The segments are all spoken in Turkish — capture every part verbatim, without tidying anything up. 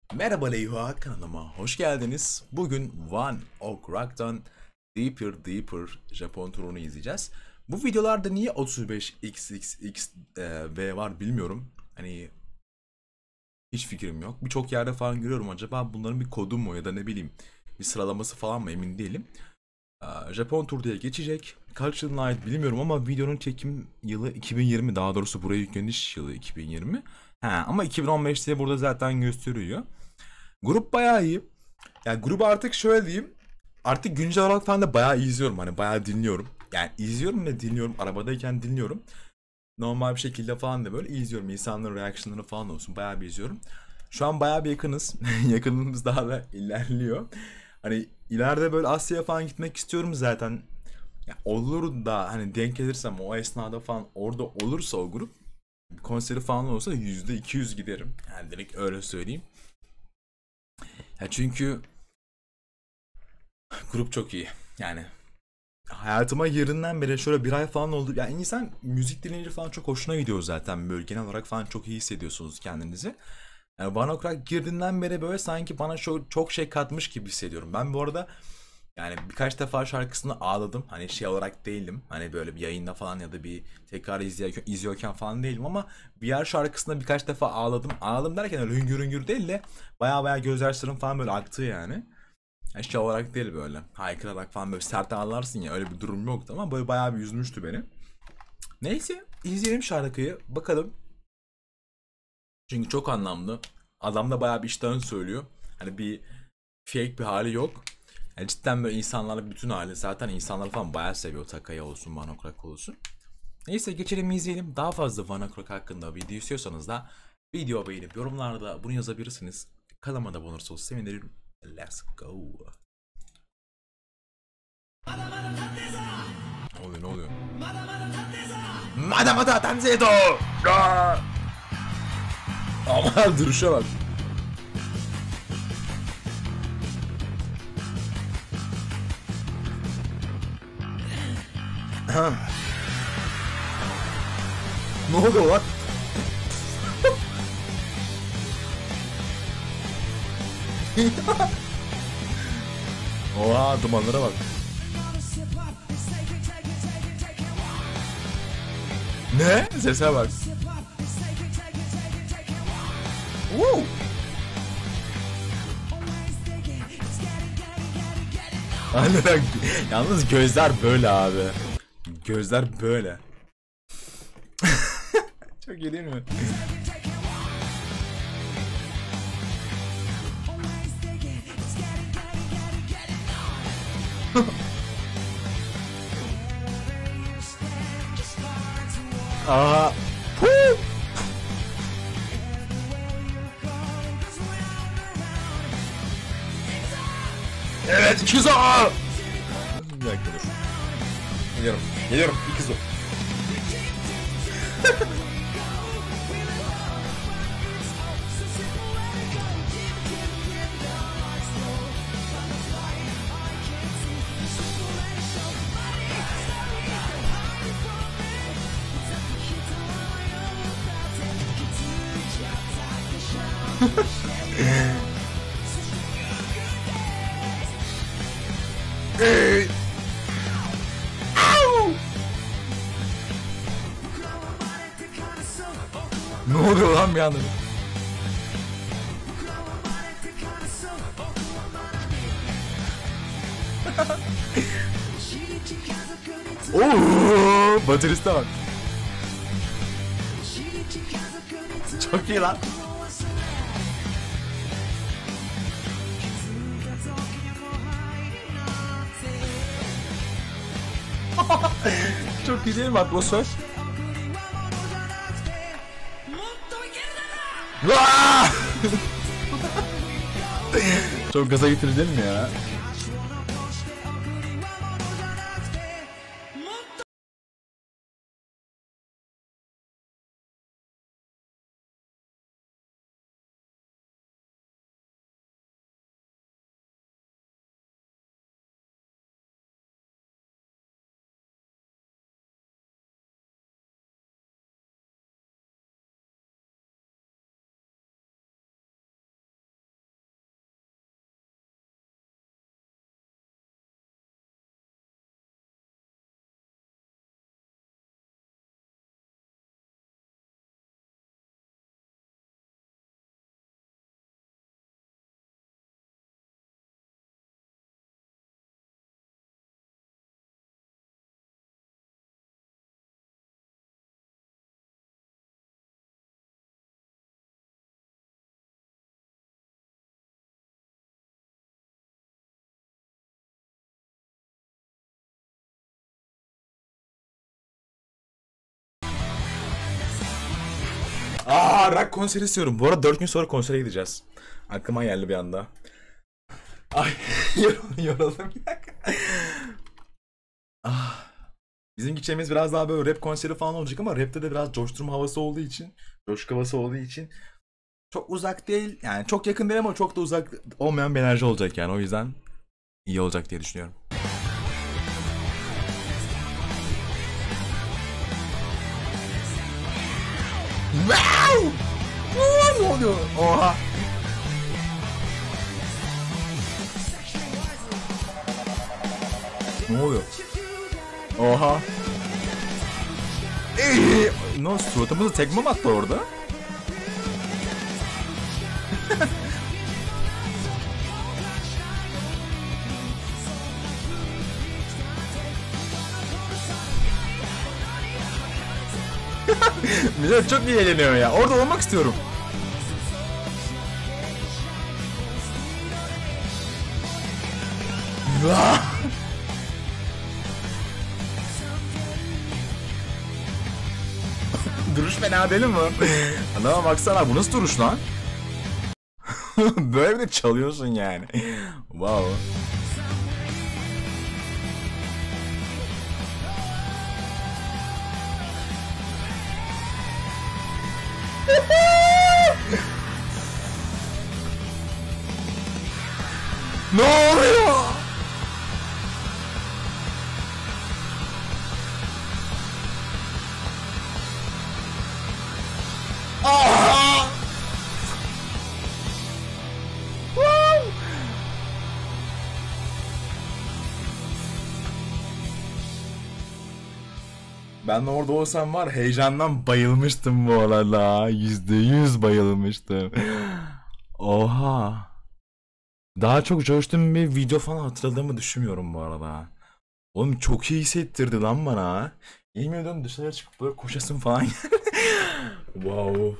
Merhaba Leyva, kanalıma hoş geldiniz. Bugün One Ok Rock'tan Deeper Deeper Japon turunu izleyeceğiz. Bu videolarda niye otuz beş x x x e, v var bilmiyorum. Hani hiç fikrim yok. Birçok yerde falan görüyorum. Acaba bunların bir kodu mu ya da ne bileyim bir sıralaması falan mı emin değilim. Aa, Japon tur diye geçecek. Kaç yılına ait bilmiyorum ama videonun çekim yılı iki bin yirmi. Daha doğrusu buraya yükleniş yılı iki bin yirmi. Ha, ama iki bin on beş diye burada zaten gösteriyor. Grup bayağı iyi. Yani grubu artık şöyle diyeyim. Artık güncel olarak falan da bayağı izliyorum. Hani bayağı dinliyorum. Yani izliyorum ve dinliyorum. Arabadayken dinliyorum. Normal bir şekilde falan da böyle izliyorum. İnsanların reactionları falan olsun. Bayağı bir izliyorum. Şu an bayağı bir yakınız. Yakınımız daha da ilerliyor. Hani ileride böyle Asya'ya falan gitmek istiyorum zaten. Ya olur da hani denk gelirsem o esnada falan orada olursa o grup konseri falan olursa yüzde iki yüz giderim. Yani direkt öyle söyleyeyim. Ya çünkü grup çok iyi. Yani hayatıma yerinden beri şöyle bir ay falan oldu. Yani insan müzik dinleyince falan çok hoşuna gidiyor zaten. Böyle genel olarak falan çok iyi hissediyorsunuz kendinizi. Yani One Ok Rock girdiğinden beri böyle sanki bana çok, çok şey katmış gibi hissediyorum. Ben bu arada yani birkaç defa şarkısını ağladım. Hani şey olarak değilim. Hani böyle bir yayında falan ya da bir tekrar izliyorken, izliyorken falan değilim ama bir yer şarkısında birkaç defa ağladım. Ağladım derken öyle hüngür hüngür değil de baya baya gözyaşlarım falan böyle aktı yani. Yani şey olarak değil böyle. Haykırarak falan böyle sert ağlarsın ya öyle bir durum yoktu ama böyle bayağı bir üzmüştü beni. Neyse izleyelim şarkıyı bakalım. Çünkü çok anlamlı. Adam da bayağı bir işten söylüyor. Hani bir fake bir hali yok. Yani cidden böyle insanlarla bütün hali zaten insanları falan bayağı seviyor. Takaya olsun, Vanokrak olsun. Neyse geçelim izleyelim. Daha fazla Vanokrak hakkında video istiyorsanız da video beğenip yorumlarda bunu yazabilirsiniz. Kanalıma da abone olursanız sevinirim. Let's go. Ne oluyor ne oluyor? Madamada Tanzedo! Ama duruşa bak. Ne oluyor lan? Oha dumanlara bak. Ne? Sese bak. Woo! Aynen. Yalnız gözler böyle abi. Gözler böyle. Çok iyi değil mi? Aa. Huu! Evet ikiz o. Bir dakika dur. Geliyorum. Geliyorum ikiz o. Hey! Au! Ne oluyor lan bir anda? Oo, bateriste bak. Çok iyi lan. Çok iyi değil mi atmosfer? Vaa! Çok gaza getirici değil mi ya? Aa, rock konseri istiyorum. Bu arada dört gün sonra konsere gideceğiz. Aklıma geldi bir anda. Ay yoruldum, yoruldum. Ah. Bizim gideceğimiz biraz daha böyle rap konseri falan olacak ama rapte de biraz coşturma havası olduğu için, coşku havası olduğu için çok uzak değil. Yani çok yakın değil ama çok da uzak olmayan bir enerji olacak yani. O yüzden iyi olacak diye düşünüyorum. Wow! Ne oluyor? Oha! Ne oluyor? Oha! Eee! Ne, suratımıza tekme mi attı orada? Millet çok iyi eğleniyor ya. Orada olmak istiyorum. Duruş fena değil mi? Adama baksana, bu nasıl duruş lan? Böyle de çalıyorsun yani. Wow. Ne oluyor? Aha! Ben de orada olsam var, heyecandan bayılmıştım bu arada. Yüzde yüz bayılmıştım. Oha. Daha çok coştuğum bir video falan hatırladığımı düşünmüyorum bu arada. Oğlum çok iyi hissettirdi lan bana. Yemin ediyorum dışarı çıkıp böyle koşasın falan. Wow.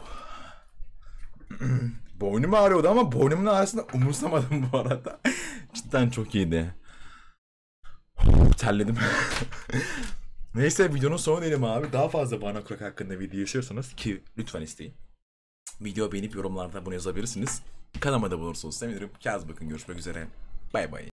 Boynum ağrıyordu ama boynumun ağrısını umursamadım bu arada. Cidden çok iyiydi. Terledim. Neyse, videonun sonu diyelim abi. Daha fazla One Ok Rock hakkında video istiyorsanız ki lütfen isteyin. Video beğenip yorumlarda bunu yazabilirsiniz. Kanalıma da bulursanız sevinirim. Kendinize bakın, görüşmek üzere. Bay bay.